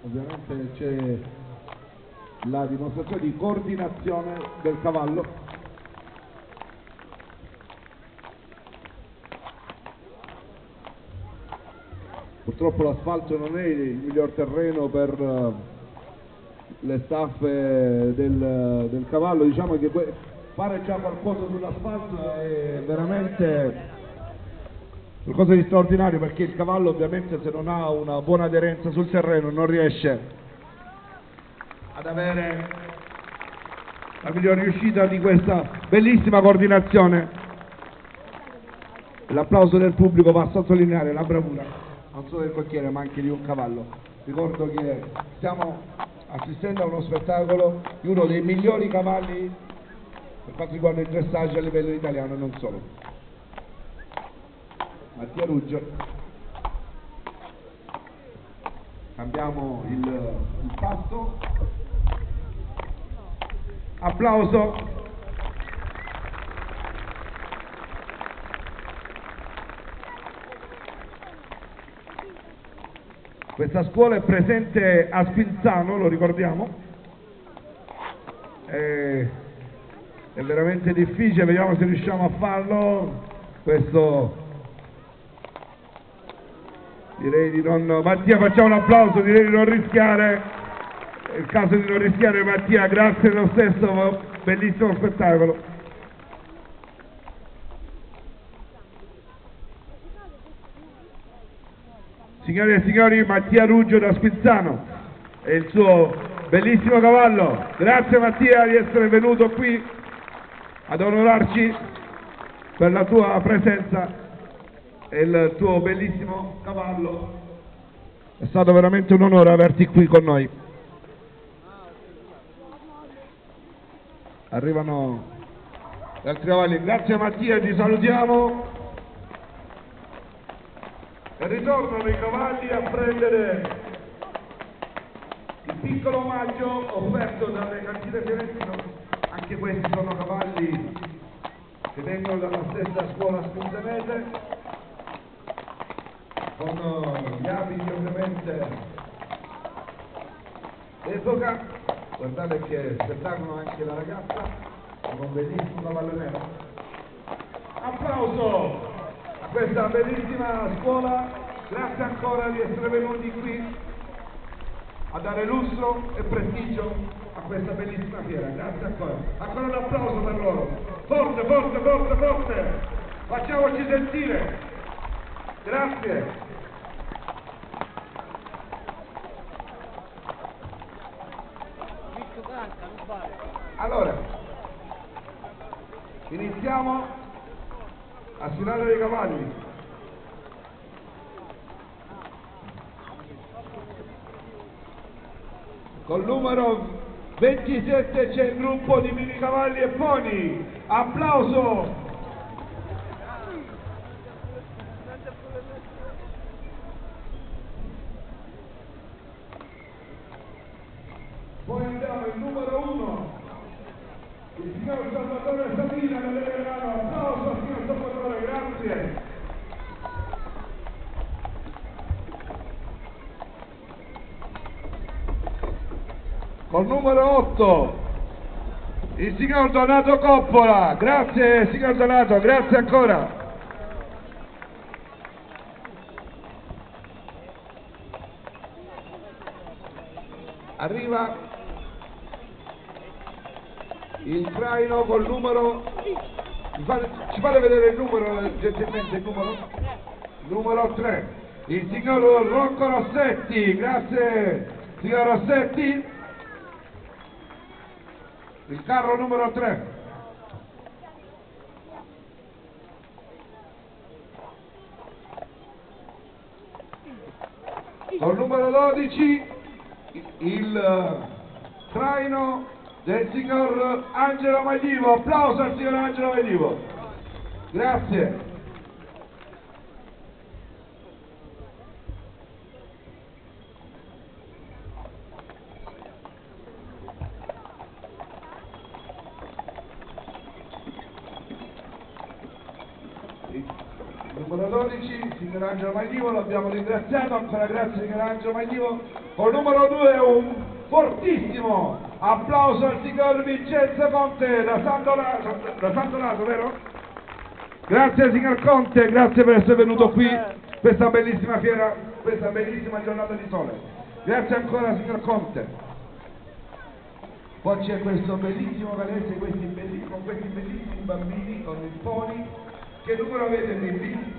ovviamente c'è la dimostrazione di coordinazione del cavallo. Purtroppo l'asfalto non è il miglior terreno per le staffe del cavallo, diciamo che fare già qualcosa sull'asfalto è veramente qualcosa di straordinario, perché il cavallo ovviamente, se non ha una buona aderenza sul terreno, non riesce ad avere la miglior riuscita di questa bellissima coordinazione. L'applauso del pubblico va a sottolineare la bravura non solo del cocchiere ma anche di un cavallo. Ricordo che stiamo assistendo a uno spettacolo di uno dei migliori cavalli per quanto riguarda il dressage a livello italiano e non solo. Mattia Ruggio. Cambiamo il passo. Applauso. Questa scuola è presente a Spinzano, lo ricordiamo. È veramente difficile, vediamo se riusciamo a farlo. Questo direi di non... Mattia, facciamo un applauso, direi di non rischiare. È il caso di non rischiare. Mattia, grazie lo stesso, bellissimo spettacolo. Signore e signori, Mattia Ruggio da Spinzano e il suo bellissimo cavallo. Grazie Mattia di essere venuto qui ad onorarci per la tua presenza e il tuo bellissimo cavallo. È stato veramente un onore averti qui con noi. Arrivano gli altri cavalli. Grazie Mattia, ti salutiamo. E ritornano i cavalli a prendere il piccolo omaggio offerto dalle cantine fiorentino. Anche questi sono cavalli che vengono dalla stessa scuola spinzanese, con gli abiti ovviamente d'epoca. Guardate che spettacolo anche la ragazza con un bellissimo cavallo nero. Applauso a questa bellissima scuola, grazie ancora di essere venuti qui a dare lustro e prestigio a questa bellissima fiera. Grazie ancora. Ancora un applauso per loro. Forte, forte, forte, forte. Facciamoci sentire. Grazie. Allora, iniziamo a sfilare dei cavalli. Col numero 27 c'è il gruppo di Mini Cavalli e Pony. Applauso! Poi andiamo il numero 1, il signor Salvatore Sabina da Leverano. Applauso al signor Salvatore, grazie. Col numero 8 il signor Donato Coppola, grazie signor Donato, grazie ancora. Arriva il traino col numero, ci fate vedere il numero gentilmente, il numero 3, il signor Rocco Rossetti, grazie signor Rossetti. Il carro numero 3. Col numero 12 il traino del signor Angelo Maglivo. Applauso al signor Angelo Maglivo. Grazie. Numero 12, signor Angelo Maglivo, l'abbiamo ringraziato, ancora grazie signor Angelo Maglivo. Col numero 2 un fortissimo applauso al signor Vincenzo Conte da San Donato, vero? Grazie signor Conte, grazie per essere venuto qui questa bellissima fiera, questa bellissima giornata di sole. Grazie ancora signor Conte. Poi c'è questo bellissimo palestra con questi bellissimi bambini con i pony. Che numero avete bimbi?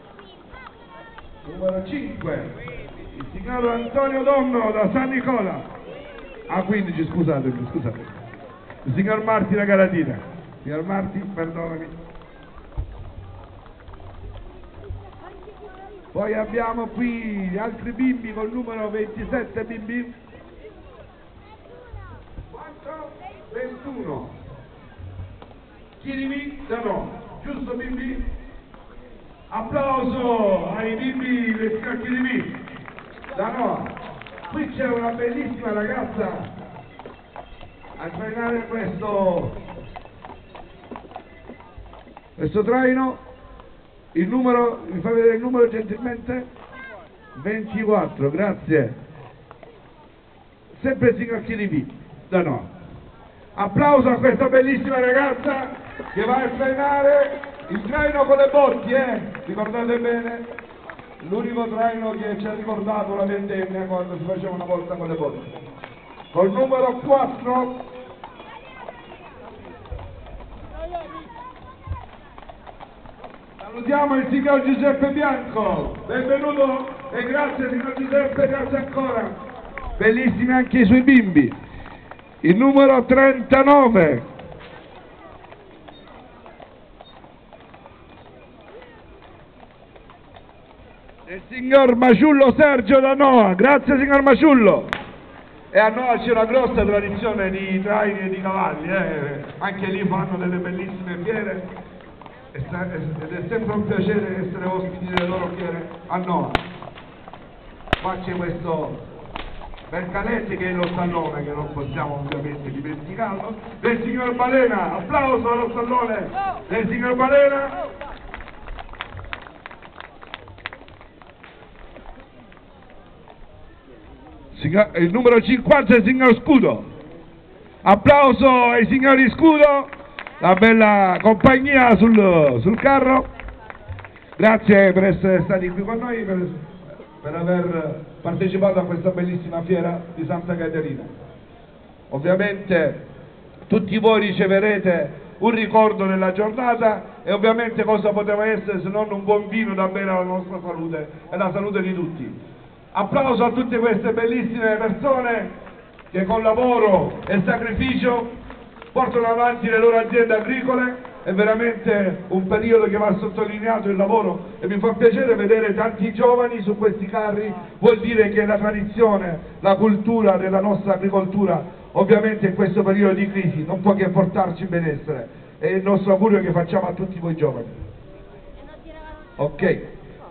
Numero 5, il signor Antonio Donno da San Nicola. Ah, 15, scusatemi. Il signor Marti da Garatina. Signor Marti, perdonami. Poi abbiamo qui gli altri bimbi col numero 27 bimbi. Quanto? 21. Chirimi da no. Giusto bimbi? Applauso ai bimbi del signor Chirimi da no. Qui c'è una bellissima ragazza a trainare questo traino. Il numero, mi fa vedere il numero gentilmente? 24, grazie. Sempre il signor Chiribi, da no. Applauso a questa bellissima ragazza che va a trainare il traino con le botti, ricordate bene? L'unico traino che ci ha ricordato la ventenne quando si faceva una volta con le botti. Col numero 4 salutiamo il signor Giuseppe Bianco, benvenuto e grazie signor Giuseppe, grazie ancora. Bellissimi anche i suoi bimbi. Il numero 39. Il signor Maciullo Sergio da Noa, grazie signor Maciullo. E a Noa c'è una grossa tradizione di traini e di cavalli, anche lì fanno delle bellissime fiere. Ed è sempre un piacere essere ospiti delle loro fiere a Noa. Qua c'è questo Bercaletti che è lo stallone, che non possiamo ovviamente dimenticarlo, del signor Balena. Applauso allo stallone del signor Balena. Il numero 50 è il signor Scudo. Applauso ai signori Scudo, la bella compagnia sul carro. Grazie per essere stati qui con noi, per aver partecipato a questa bellissima fiera di Santa Caterina. Ovviamente tutti voi riceverete un ricordo nella giornata e ovviamente cosa poteva essere se non un buon vino da bere alla nostra salute e la salute di tutti. Applauso a tutte queste bellissime persone che con lavoro e sacrificio portano avanti le loro aziende agricole. È veramente un periodo che va sottolineato il lavoro e mi fa piacere vedere tanti giovani su questi carri. Vuol dire che la tradizione, la cultura della nostra agricoltura ovviamente in questo periodo di crisi non può che portarci benessere. È il nostro augurio che facciamo a tutti voi giovani. Ok.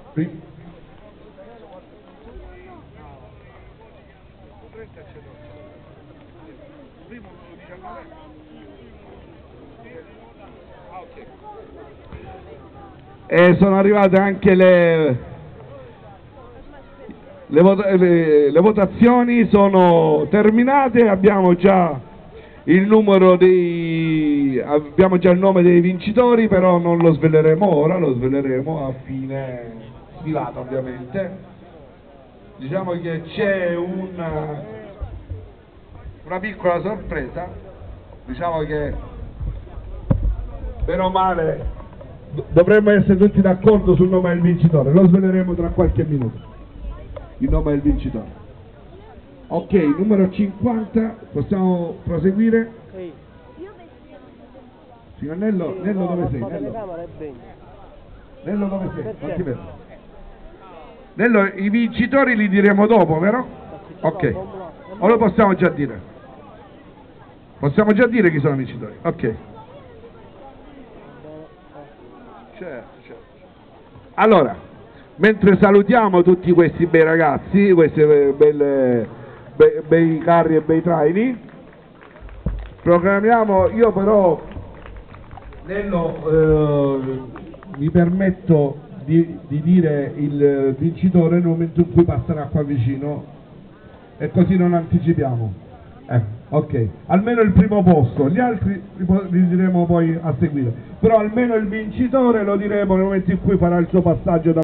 E sono arrivate anche le votazioni, sono terminate, abbiamo già il numero abbiamo già il nome dei vincitori, però non lo sveleremo ora, lo sveleremo a fine sfilata ovviamente. Diciamo che c'è una piccola sorpresa, diciamo che bene o male dovremmo essere tutti d'accordo sul nome del vincitore, lo sveleremo tra qualche minuto, il nome del vincitore. Ok, numero 50, possiamo proseguire? Signor Nello, Nello dove sei? Nello dove sei? Non ti vedo. Nello, i vincitori li diremo dopo, vero? Ok, o lo possiamo già dire? Possiamo già dire chi sono i vincitori? Ok. Certo. Allora, mentre salutiamo tutti questi bei ragazzi, questi bei carri e bei traini, programmiamo, io però mi permetto di dire il vincitore nel momento in cui passerà qua vicino e così non anticipiamo. Ok, almeno il primo posto, gli altri li diremo poi a seguire, però almeno il vincitore lo diremo nel momento in cui farà il suo passaggio da